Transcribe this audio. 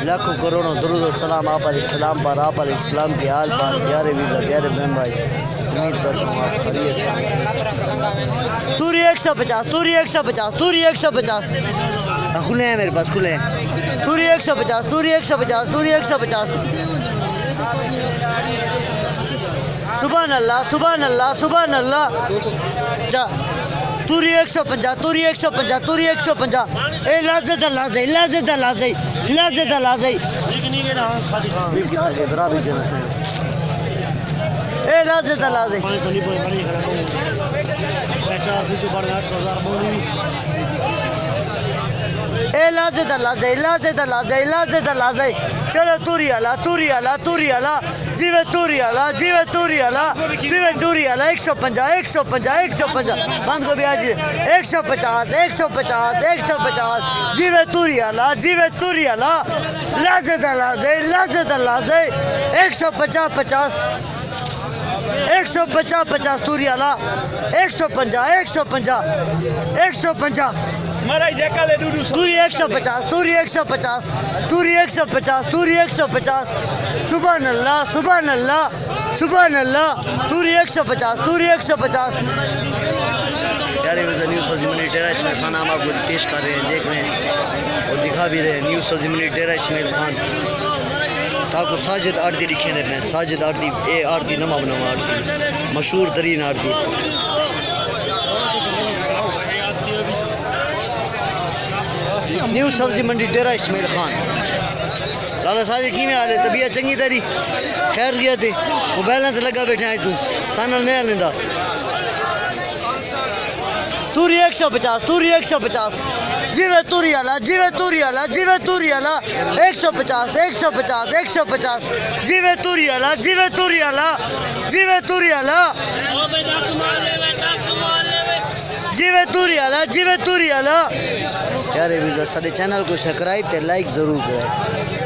लाखों करोड़ों दरूद और सलाम आप अलैहिस्सलाम पर, आप अलैहिस्सलाम के आल पर। प्यारे वीज़ा, प्यारे बहन भाई, उम्मीद करता हूँ आप खैरियत से। तूरी 150, तूरी 150, तूरी 150 खुले हैं मेरे पास, खुले हैं। तूरी 150, तूरी 150, तूरी 150। सुभान अल्लाह, सुभान अल्लाह, सुभान अल्लाह। तूरी 150, तूरी 150, तूरी 150। ए लाज़त लाज़े, लाज़त लाज़े, लाज़त लाज़े। बराबर देना है। ए लाज़त लाज़े। ए लाज़त लाज़े, लाज़त लाज़े, लाज़त लाज़े। चलो तूरी आला, तूरी आला, तूरी आला। जीवे तूरी आला, जीवे तूरी आला, जीवे तूरी आला। 150, 150, 150। बंद को भी आज 150, 150, 150। जीवे तूरी आला, जीवे तूरी आला। लाज़त लाज़े, लाज़त लाज़े। 150, 50, 150, 50 तूरी आला। 150, 150, 150। तूरी 150, तूरी 150, तूरी 150, तूरी 150। सुभान अल्लाह, सुभान अल्लाह, सुभान अल्लाह। तूरी 150, तूरी 150। प्यारे न्यूज़ सब्जी डेरा इस्माइल खान हम आपको पेश कर रहे हैं, देख रहे हैं और दिखा भी रहे हैं। न्यूज़ सब्जी डेरा इस्माइल खान ताको साजिद आरती लिखे रहते हैं। साजिद आरती ए आरती नमा बनवा आरती, मशहूर तरीन आरती। न्यू सब्जी मंडी डेरा इस्माइल खान। लाला साजिद की में हाल है? तबीयत चंगी तेरी? खैर गया थे मोबाइल तो लगा बैठा है तू सानल नहीं लेंदा। तूरी 150, तूरी 150। जीवे तूरी आला, जीवे तूरी आला, जीवे तूरी आला। 150, 150, 150। जीवे तूरी आला, जीवे तूरी आला, जीवे तूरी आला। जीवे तूरी आला, जीवे तूरी आला। प्यारे वीज़ा साडे चैनल को सब्सक्राइब ते लाइक जरूर करें।